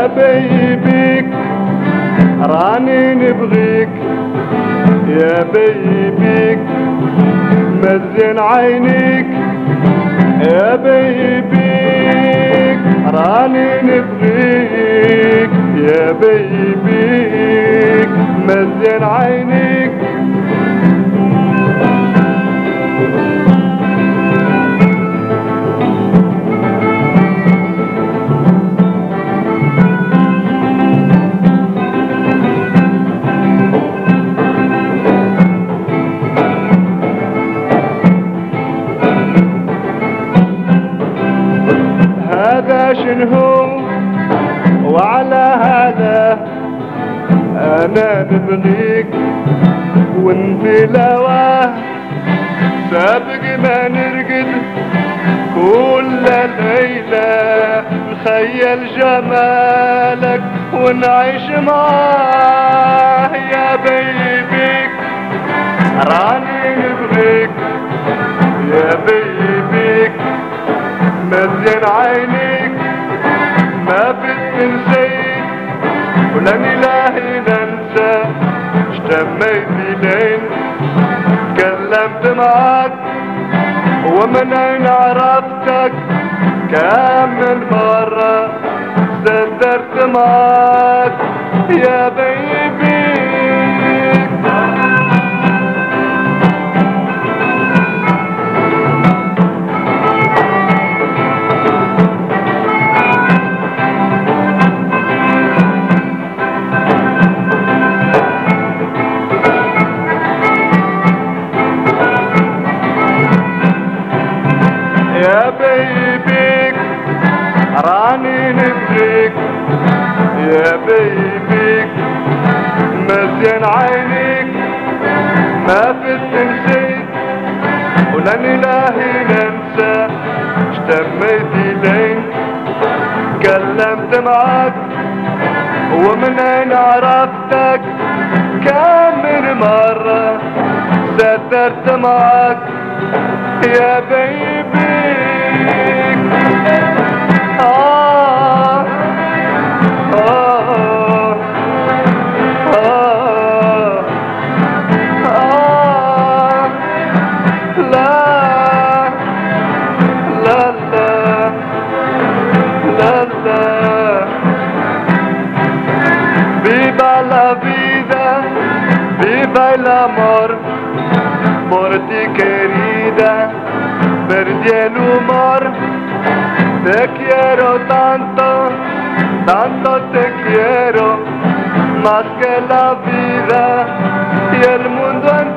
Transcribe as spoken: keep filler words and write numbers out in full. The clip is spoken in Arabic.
يا بيبيك راني نبغيك يا بيبيك مزين عينيك يا بيبيك راني نبغيك يا بيبيك مزين عينيك هذا شنو وعلى هذا انا نبغيك ونفي لواه سابق ما نرقد كل ليلة نخيل جمالك ونعيش معاه يا بيبيك راني نبغيك يا بيبيك مزين عينيك ما بتنسيك ولا نلاهي ننسى اشتميت لين تكلمت معاك ومن اين عرفتك كامل مرة صدرت معاك يا بيبيك يا بيبيك راني نبغيك يا بيبيك مزين عينيك ما بتنسيك ولا نلاهي ننسى اشتميت لين كلمت معاك ومن اين عرفتك كم من مرة صدرت معاك يا بيبيك آه آه آه آه لا لا لا لا لا viva la vida viva el amor por ti querida perdí el humor te quiero tanto tanto te quiero más que la vida y el mundo entero.